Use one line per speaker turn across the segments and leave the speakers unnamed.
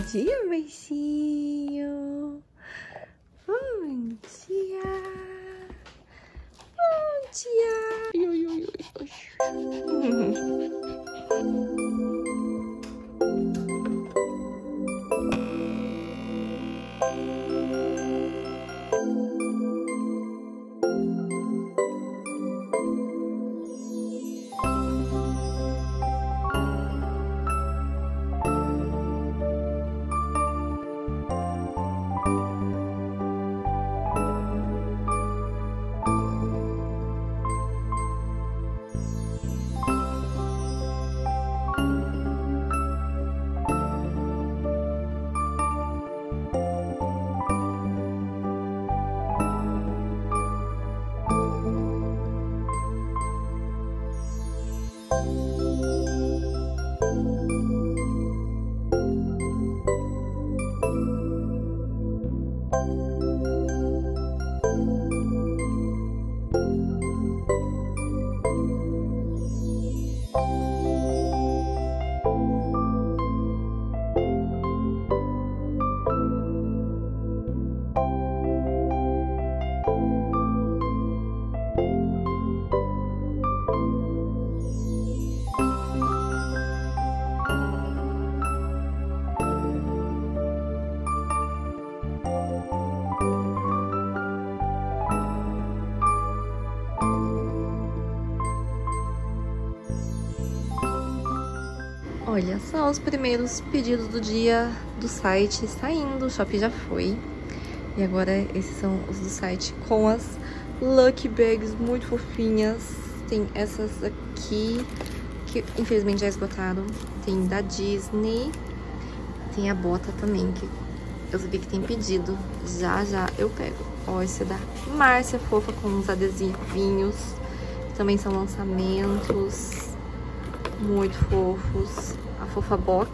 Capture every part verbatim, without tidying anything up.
dia, baixinho. Bom dia. Bom dia. Ui, ui, ui, ui. Olha só os primeiros pedidos do dia do site saindo, o Shopee já foi. E agora esses são os do site com as Lucky Bags muito fofinhas. Tem essas aqui, que infelizmente já esgotaram. Tem da Disney. Tem a bota também, que eu vi que tem pedido. Já, já eu pego. Ó, esse é da Márcia, fofa, com uns adesivinhos. Também são lançamentos. Muito fofos. A Fofa Box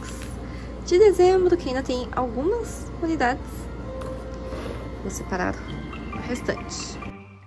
de dezembro, que ainda tem algumas unidades. Vou separar o restante.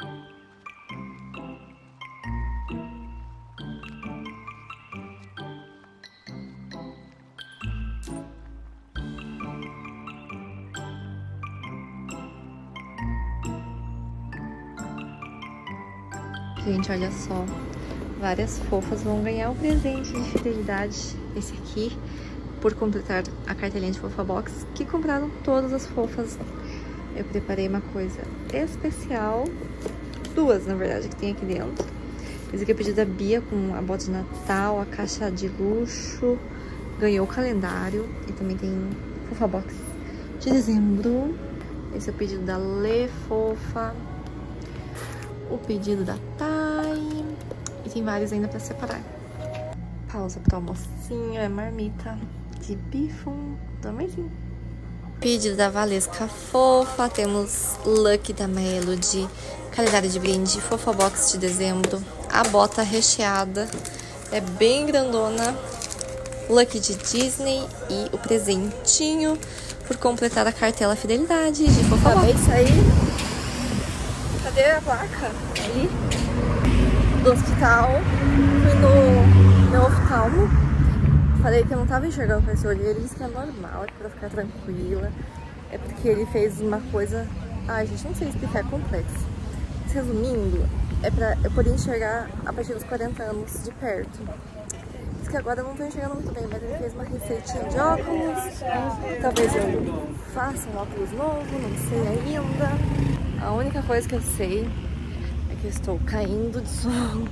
Gente, olha só. Várias fofas vão ganhar o presente de fidelidade, esse aqui, por completar a cartelinha de Fofa Box, que compraram todas as fofas. Eu preparei uma coisa especial, duas na verdade que tem aqui dentro. Esse aqui é o pedido da Bia, com a bota de Natal, a caixa de luxo, ganhou o calendário e também tem Fofa Box de dezembro. Esse é o pedido da Lê Fofa, o pedido da Thay. E tem vários ainda pra separar. Pausa pro almocinho, é marmita de bifum do amorzinho. Pedido da Valesca Fofa, temos Lucky da Melody, calendário de brinde, Fofa Box de dezembro, a bota recheada, é bem grandona, Lucky de Disney e o presentinho por completar a cartela fidelidade de Fofa Box. Acabei de sair. Cadê a placa? Ali. Do hospital, fui no meu oftalmo, falei que eu não tava enxergando com esse olho, ele disse que é normal, é pra ficar tranquila, é porque ele fez uma coisa, ai gente, não sei explicar, é complexo. Resumindo, é pra eu poder enxergar a partir dos quarenta anos de perto. Diz que agora eu não tô enxergando muito bem, mas ele fez uma receitinha de óculos, talvez eu faça um óculos novo, não sei ainda. A única coisa que eu sei que estou caindo de sono.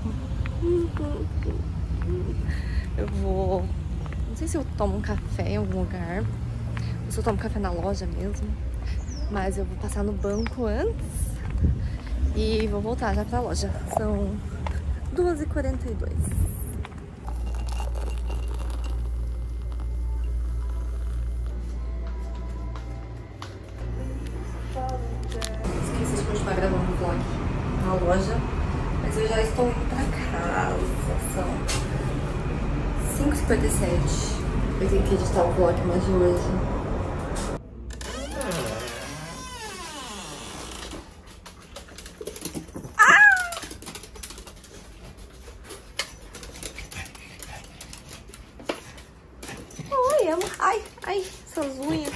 Eu vou... Não sei se eu tomo um café em algum lugar, ou se eu tomo café na loja mesmo. Mas eu vou passar no banco antes e vou voltar já pra loja. São duas e quarenta e dois. Esqueci de continuar gravando o vlog na loja, mas eu já estou indo pra casa. São cinco e cinquenta e sete. Eu tenho que editar o vlog mais de hoje. Ah! Oi, amor. Ai, ai, essas unhas.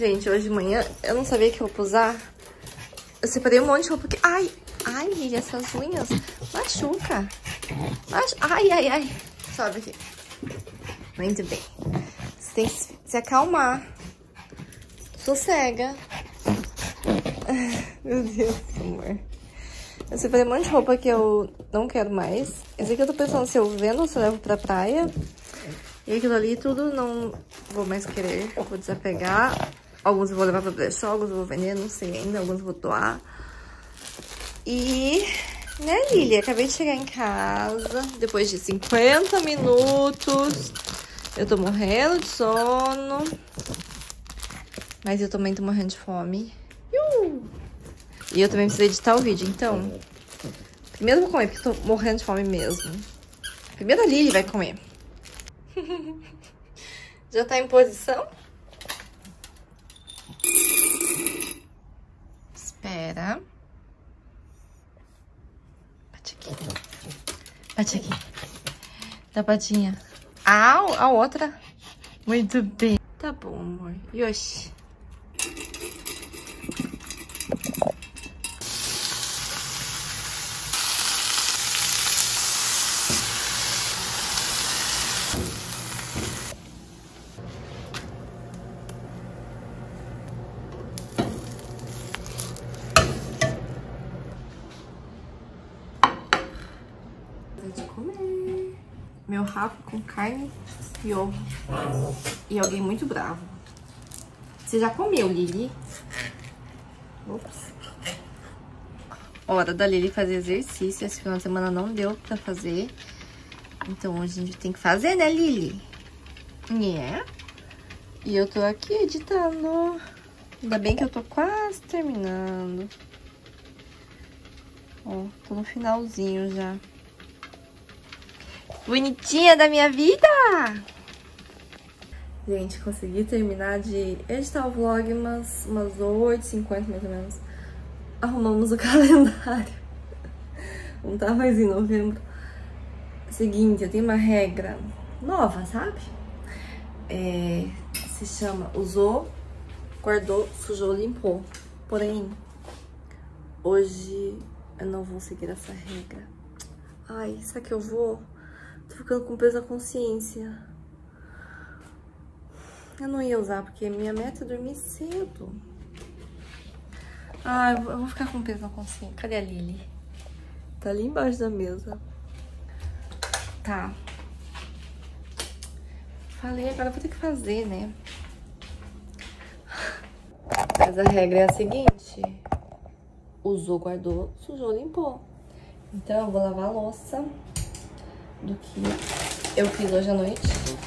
Gente, hoje de manhã eu não sabia que roupa usar. Eu separei um monte de roupa aqui. Ai, ai, Lili, essas unhas machuca. Machu... Ai, ai, ai. Sobe aqui. Muito bem. Você tem que se acalmar. Sossega. Meu Deus, amor. Eu separei um monte de roupa que eu não quero mais. Esse aqui eu tô pensando se eu vendo ou se eu levo pra praia. E aquilo ali tudo não vou mais querer. Eu vou desapegar. Alguns eu vou levar pra brechó, alguns eu vou vender, não sei ainda. Alguns eu vou doar. E... né, Lili? Acabei de chegar em casa. Depois de cinquenta minutos. Eu tô morrendo de sono. Mas eu também tô morrendo de fome. Uh! E eu também preciso editar o vídeo, então... primeiro eu vou comer, porque eu tô morrendo de fome mesmo. Primeiro a Lili vai comer. Já tá em posição? Espera. Bate aqui. Bate aqui. Da patinha. Ah, a outra. Muito bem. Tá bom, amor. Yoshi. De comer. Meu rabo com carne e ovo. E alguém muito bravo. Você já comeu, Lili? Ops. Hora da Lili fazer exercício. Esse final de semana não deu pra fazer. Então hoje a gente tem que fazer, né, Lili? É. E eu tô aqui editando. Ainda bem que eu tô quase terminando. Ó, tô no finalzinho já. Bonitinha da minha vida! Gente, consegui terminar de editar o vlog umas, umas oito e cinquenta mais ou menos. Arrumamos o calendário. Não tá mais em novembro. Seguinte, eu tenho uma regra nova, sabe? É, se chama usou, guardou, sujou, limpou. Porém, hoje eu não vou seguir essa regra. Ai, será que eu vou? Tô ficando com peso na consciência. Eu não ia usar, porque minha meta é dormir cedo. Ah, eu vou ficar com peso na consciência. Cadê a Lili? Tá ali embaixo da mesa. Tá. Falei, agora eu vou ter que fazer, né? Mas a regra é a seguinte. Usou, guardou, sujou, limpou. Então eu vou lavar a louça do que eu fiz hoje à noite.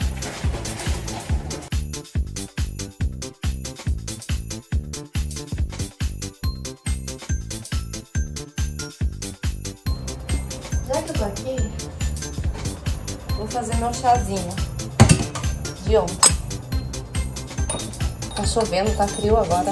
Já que eu tô aqui, vou fazer meu chazinho de ontem. Tá chovendo, tá frio agora.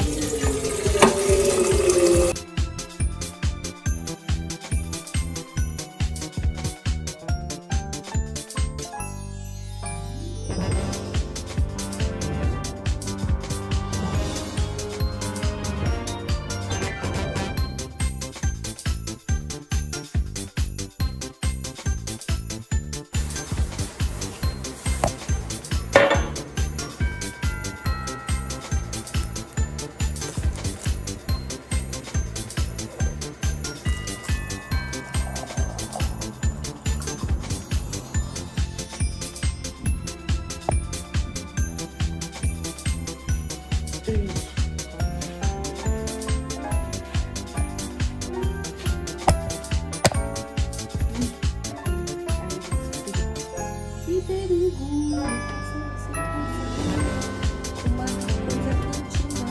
Que perigo! Uma coisa quentinha.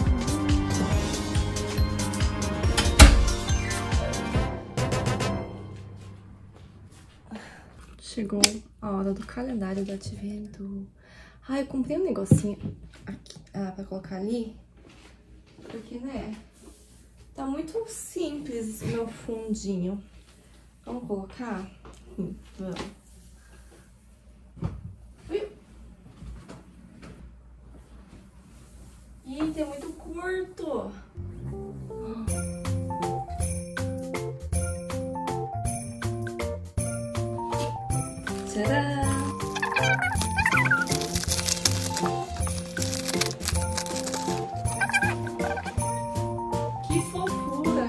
Chegou a hora do calendário do advento. Ai, eu comprei um negocinho aqui, ah, pra colocar ali. Porque, né, tá muito simples o meu fundinho. Vamos colocar? Hum, vamos. Ui. E tem muito Tcharam! Que fofura!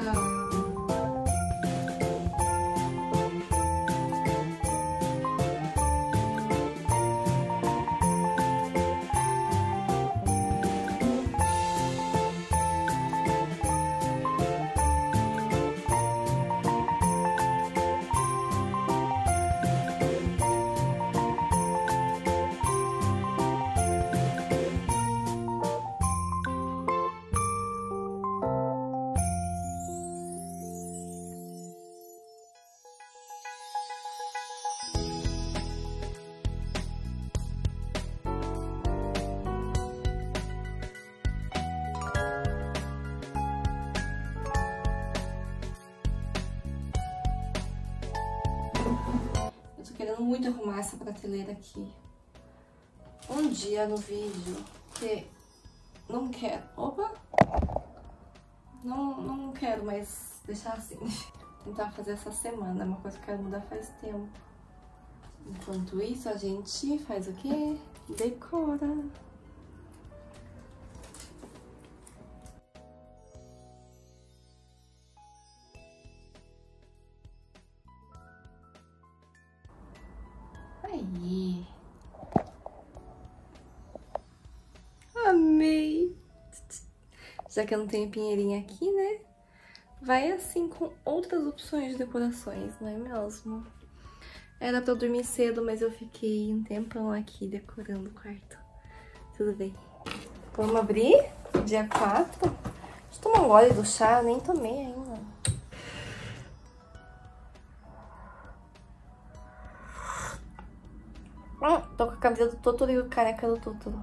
Eu tô querendo muito arrumar essa prateleira aqui. Um dia no vídeo que não quero... Opa! Não, não quero mais deixar assim. Tentar fazer essa semana, é uma coisa que eu quero mudar faz tempo. Enquanto isso, a gente faz o quê? Decora. Aí. Amei. Já que eu não tenho pinheirinha aqui, né? Vai assim com outras opções de decorações, não é mesmo? Era pra eu dormir cedo, mas eu fiquei um tempão aqui decorando o quarto. Tudo bem. Vamos abrir? Dia quatro. Deixa eu tomar um gole do chá, eu nem tomei ainda. Hum, tô com a camisa do Totoro e o careca do Totoro.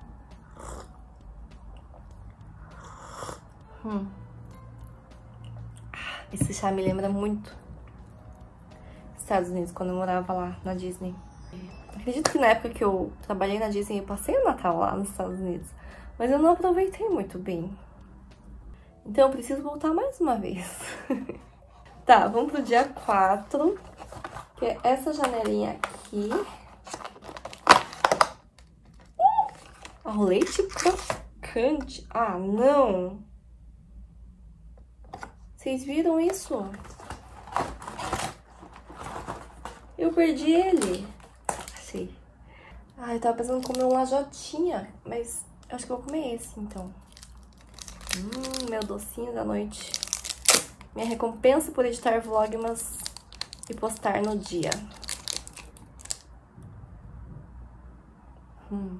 Hum. Esse chá me lembra muito Estados Unidos, quando eu morava lá na Disney. Acredito que na época que eu trabalhei na Disney, eu passei o Natal lá nos Estados Unidos. Mas eu não aproveitei muito bem. Então eu preciso voltar mais uma vez. Tá, vamos pro dia quatro. Que é essa janelinha aqui. Ah, o leite crocante. Ah, não! Vocês viram isso? Eu perdi ele. Achei. Ah, eu tava pensando em comer um lajotinha, mas eu acho que eu vou comer esse, então. Hum, meu docinho da noite. Minha recompensa por editar vlogmas e postar no dia. Hum.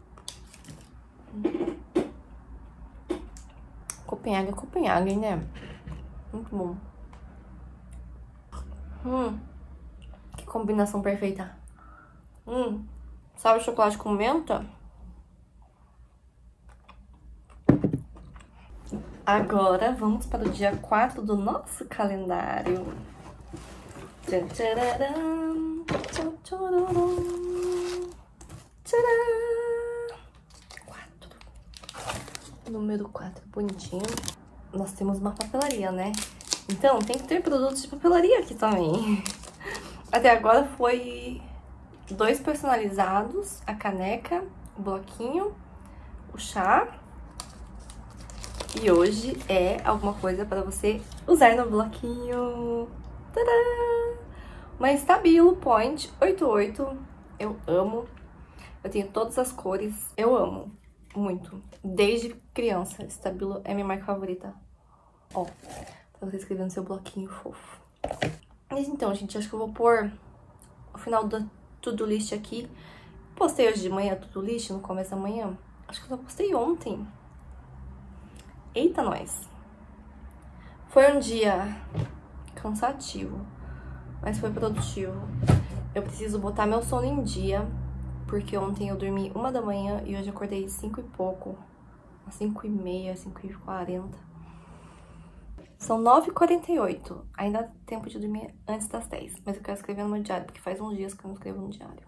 Hum. Copenhague, Copenhague, né? Muito bom. Hum. Que combinação perfeita. Hum. Sabe o chocolate com menta? Agora vamos para o dia quatro do nosso calendário. Tcharam, tcharam, tcharam, tcharam. quatro. Número quatro, bonitinho. Nós temos uma papelaria, né? Então tem que ter produtos de papelaria aqui também. Até agora foi dois personalizados, a caneca, o bloquinho, o chá. E hoje é alguma coisa para você usar no bloquinho. Tadã! Uma Stabilo Point oitenta e oito. Eu amo. Eu tenho todas as cores. Eu amo muito. Desde criança. Stabilo é minha marca favorita. Ó, pra você escrever no seu bloquinho fofo. Mas então, gente, acho que eu vou pôr o final da to-do list aqui. Postei hoje de manhã a to-do list, no começo da manhã. Acho que eu só postei ontem. Eita, nós! Foi um dia cansativo, mas foi produtivo. Eu preciso botar meu sono em dia, porque ontem eu dormi uma da manhã e hoje acordei cinco e pouco. Às cinco e meia, cinco e quarenta. São nove e quarenta e oito. Ainda dá tempo de dormir antes das dez. Mas eu quero escrever no meu diário, porque faz uns dias que eu não escrevo no diário.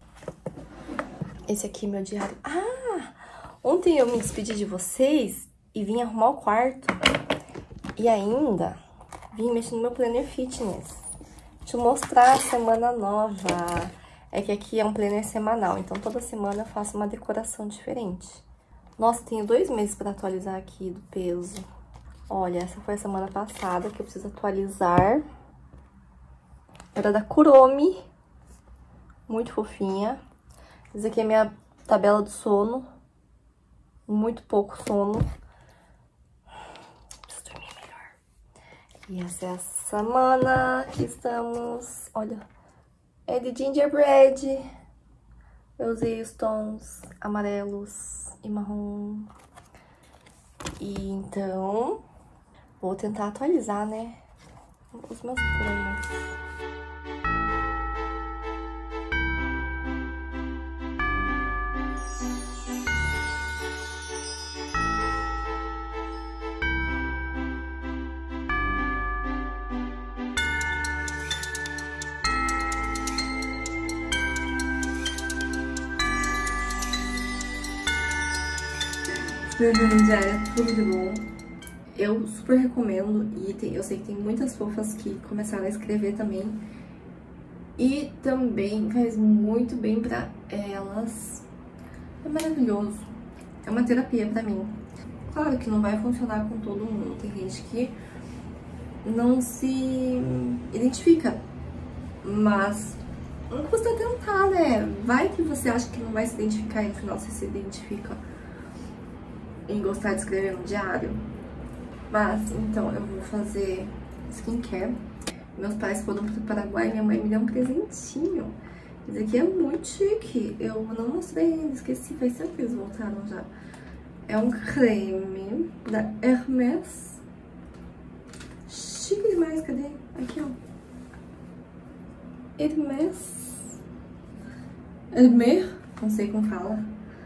Esse aqui é meu diário. Ah! Ontem eu me despedi de vocês e vim arrumar o quarto. E ainda vim mexer no meu planner fitness. Deixa eu mostrar a semana nova. É que aqui é um planner semanal, então toda semana eu faço uma decoração diferente. Nossa, tenho dois meses pra atualizar aqui do peso. Olha, essa foi a semana passada que eu preciso atualizar. Era da Kuromi. Muito fofinha. Essa aqui é a minha tabela do sono. Muito pouco sono. Preciso dormir melhor. E essa é a semana que estamos... Olha, é de gingerbread. Eu usei os tons amarelos e marrom. E então, vou tentar atualizar, né? Os meus planos. Escrevendo diária, tudo de bom. Eu super recomendo e tem, eu sei que tem muitas fofas que começaram a escrever também. E também faz muito bem pra elas. É maravilhoso. É uma terapia pra mim. Claro que não vai funcionar com todo mundo. Tem gente que não se identifica. Mas não custa tentar, né? Vai que você acha que não vai se identificar e no final você se identifica em gostar de escrever no diário. Mas, então, eu vou fazer skincare. Meus pais foram pro Paraguai e minha mãe me deu um presentinho. Esse aqui é muito chique. Eu não mostrei ainda, esqueci, faz tempo que eles voltaram já. É um creme da Hermès. Chique demais, cadê? Aqui, ó. Hermès. Hermès, não sei como fala.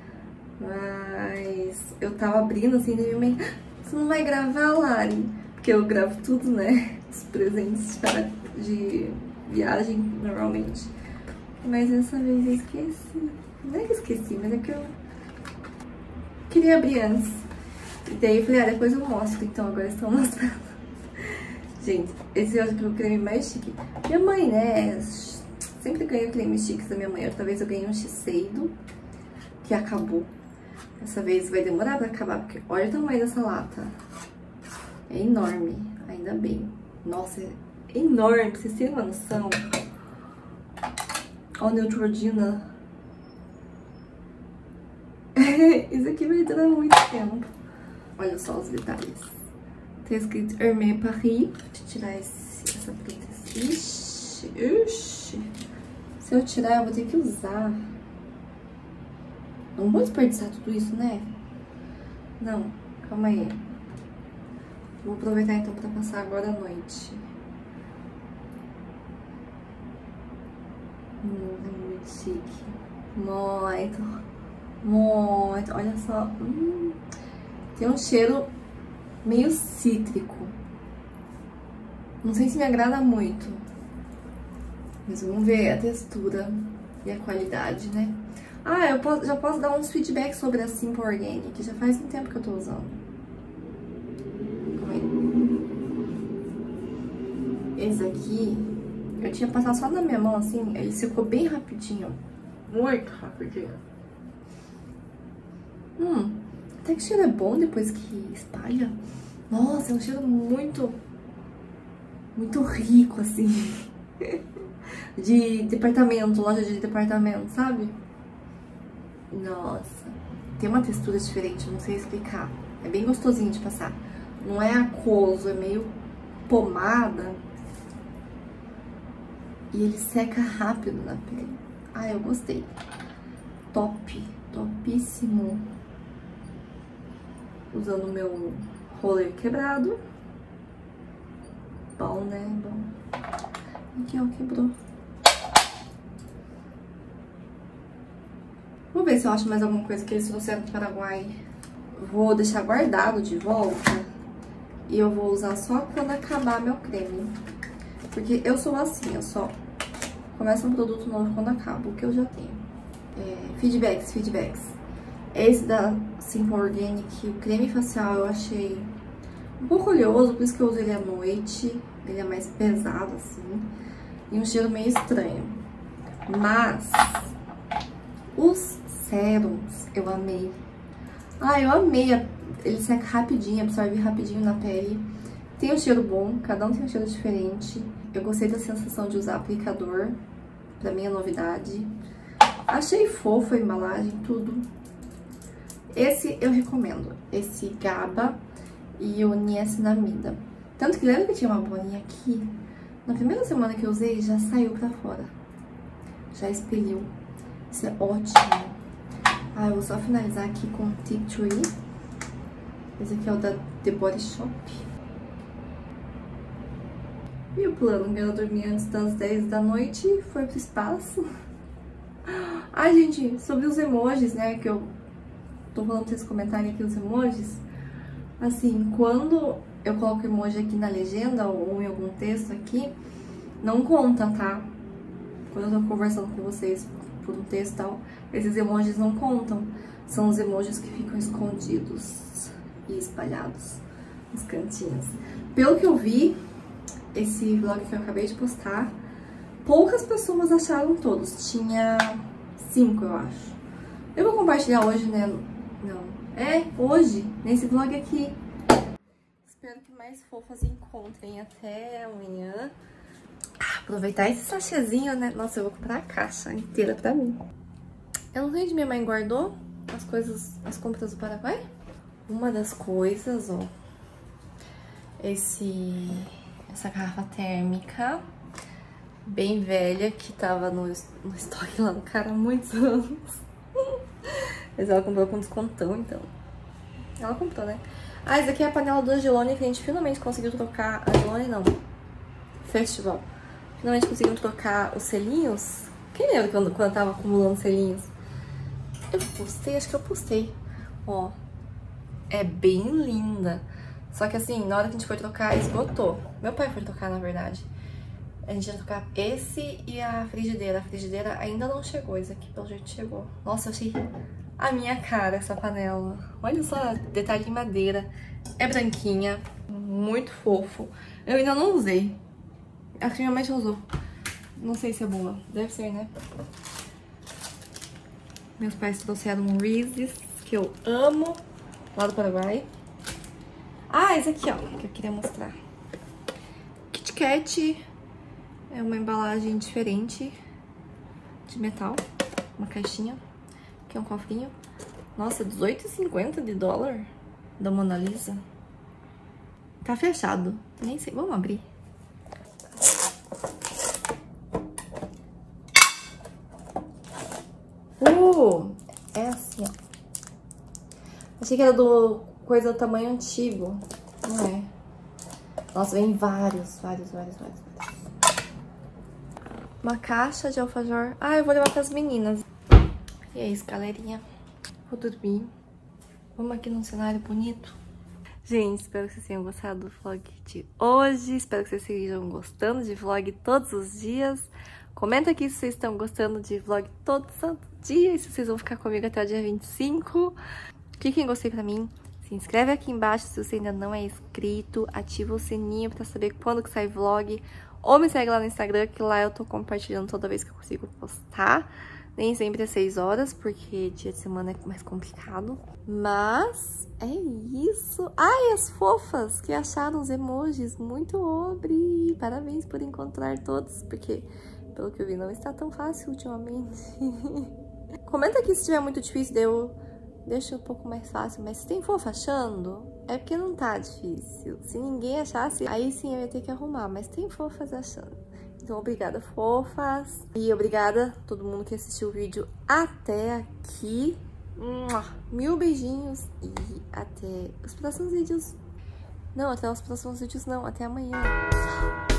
Mas eu tava abrindo assim, daí minha mãe, você não vai gravar, Lari? Porque eu gravo tudo, né? Os presentes para, de viagem, normalmente. Mas dessa vez eu esqueci. Não é que eu esqueci, mas é que eu queria abrir antes. E daí eu falei, ah, depois eu mostro. Então agora estou mostrando. Gente, esse eu acho que é o creme mais chique. Minha mãe, né? Sempre ganho cremes chiques da minha mãe. Outra vez eu ganhei um Shiseido, que acabou. Dessa vez vai demorar pra acabar, porque olha o tamanho dessa lata. É enorme, ainda bem. Nossa, é enorme, vocês têm uma noção? Olha o Neutrogena. Isso aqui vai durar muito tempo. Olha só os detalhes. Tem escrito Hermès Paris. Deixa eu tirar esse, essa preta. Ixi, ixi. Se eu tirar, eu vou ter que usar. Não vou desperdiçar tudo isso, né? Não, calma aí. Vou aproveitar então pra passar agora à noite. Hum, é muito chique. Muito, muito. Olha só. Hum, tem um cheiro meio cítrico. Não sei se me agrada muito. Mas vamos ver a textura e a qualidade, né? Ah, eu posso, já posso dar uns feedbacks sobre a Simple Organic, que já faz um tempo que eu tô usando. Calma aí. Esse aqui, eu tinha passado só na minha mão, assim, ele secou bem rapidinho. Muito rapidinho. Hum, até que o cheiro é bom depois que espalha. Nossa, é um cheiro muito, muito rico, assim. De departamento, loja de departamento, sabe? Nossa, tem uma textura diferente, não sei explicar. É bem gostosinho de passar. Não é aquoso, é meio pomada. E ele seca rápido na pele. Ah, eu gostei. Top, topíssimo. Usando o meu roller quebrado. Bom, né? Bom. Aqui, ó, quebrou. Vou ver se eu acho mais alguma coisa que eles trouxeram do Paraguai. Vou deixar guardado de volta. E eu vou usar só quando acabar meu creme. Porque eu sou assim, eu só começo um produto novo quando acaba, o que eu já tenho. É, feedbacks, feedbacks. Esse da Simple Organic, o creme facial, eu achei um pouco oleoso, por isso que eu uso ele à noite. Ele é mais pesado, assim, e um cheiro meio estranho. Mas os sérums eu amei. Ah, eu amei. Ele seca rapidinho, absorve rapidinho na pele. Tem um cheiro bom, cada um tem um cheiro diferente. Eu gostei da sensação de usar aplicador. Pra mim é novidade. Achei fofo a embalagem, tudo. Esse eu recomendo. Esse GABA e o niacinamida. Tanto que lembra que tinha uma bolinha aqui? Na primeira semana que eu usei, já saiu pra fora. Já expeliu. Isso é ótimo. Ah, eu vou só finalizar aqui com o Tea Tree. Esse aqui é o da The Body Shop. E o plano, ela dormir antes das dez da noite e foi pro espaço. Ai, gente, sobre os emojis, né, que eu tô falando pra vocês comentarem aqui os emojis. Assim, quando eu coloco emoji aqui na legenda ou em algum texto aqui, não conta, tá? Quando eu tô conversando com vocês por um texto e tal, esses emojis não contam. São os emojis que ficam escondidos e espalhados nos cantinhos. Pelo que eu vi, esse vlog que eu acabei de postar, poucas pessoas acharam todos. Tinha cinco, eu acho. Eu vou compartilhar hoje, né? Não. É, hoje, nesse vlog aqui. Espero que mais fofas encontrem. Até amanhã. Ah, aproveitar esse sachêzinho, né? Nossa, eu vou comprar a caixa inteira pra mim. Eu não sei onde minha mãe guardou as coisas, as compras do Paraguai. Uma das coisas, ó. Esse... Essa garrafa térmica, bem velha, que tava no, no estoque lá no cara há muitos anos. Mas ela comprou com descontão, então. Ela comprou, né? Ah, essa aqui é a panela do Angelone, que a gente finalmente conseguiu trocar. Angelone não. Festival. Finalmente conseguimos trocar os selinhos. Quem lembra quando, quando eu tava acumulando selinhos? Eu postei, acho que eu postei. Ó. É bem linda. Só que assim, na hora que a gente foi trocar, esgotou. Meu pai foi trocar, na verdade. A gente ia trocar esse e a frigideira. A frigideira ainda não chegou. Esse aqui, pelo jeito, chegou. Nossa, eu achei a minha cara essa panela. Olha só, detalhe em madeira. É branquinha. Muito fofo. Eu ainda não usei. Acho que minha mãe já usou. Não sei se é boa. Deve ser, né? Meus pais trouxeram um Reese's, que eu amo, lá do Paraguai. Ah, esse aqui, ó, que eu queria mostrar. Kit Kat é uma embalagem diferente de metal. Uma caixinha, que é um cofrinho. Nossa, dezoito reais e cinquenta centavos de dólar da Mona Lisa. Tá fechado, nem sei, vamos abrir. Uh, é assim, ó. Achei que era do... coisa do tamanho antigo, não é? Nossa, vem vários, vários, vários, vários, vários. Uma caixa de alfajor. Ah, eu vou levar pras meninas. E é isso, galerinha. Vou dormir. Vamos aqui num cenário bonito. Gente, espero que vocês tenham gostado do vlog de hoje. Espero que vocês estejam gostando de vlog todos os dias. Comenta aqui se vocês estão gostando de vlog todo santo dia. E se vocês vão ficar comigo até o dia vinte e cinco. Cliquem em gostei pra mim. Se inscreve aqui embaixo se você ainda não é inscrito, ativa o sininho pra saber quando que sai vlog, ou me segue lá no Instagram, que lá eu tô compartilhando toda vez que eu consigo postar. Nem sempre às seis horas, porque dia de semana é mais complicado. Mas é isso. Ai, as fofas que acharam os emojis, muito obre! Parabéns por encontrar todos, porque pelo que eu vi não está tão fácil ultimamente. Comenta aqui se estiver muito difícil de eu... Deixa um pouco mais fácil, mas se tem fofa achando, é porque não tá difícil. Se ninguém achasse, aí sim eu ia ter que arrumar, mas tem fofas achando. Então, obrigada, fofas. E obrigada a todo mundo que assistiu o vídeo até aqui. Mil beijinhos e até os próximos vídeos. Não, até os próximos vídeos não, até amanhã.